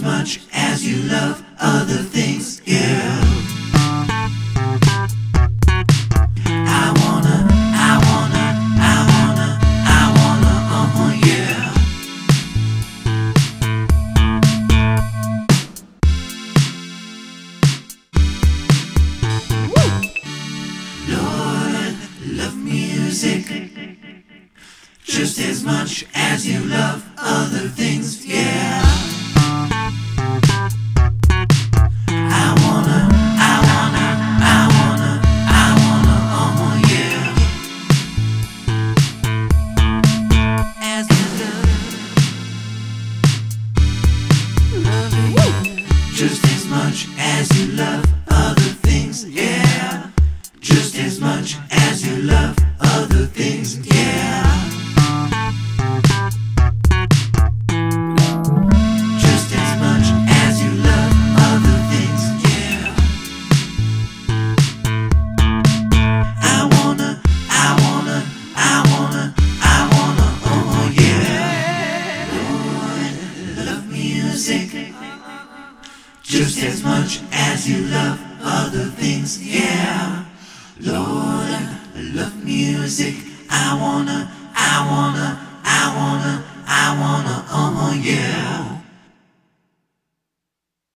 much as you love other things, yeah. I wanna, yeah. Lord, love music just as much as you love other things, yeah. I wanna, yeah. As you love just as much as you love other things, yeah. Just as much as you love other things, yeah. Just as much as you love other things, yeah. I wanna, oh yeah. Lord, love music just as much as you love other things, yeah. Lord, love music. I wanna, oh yeah.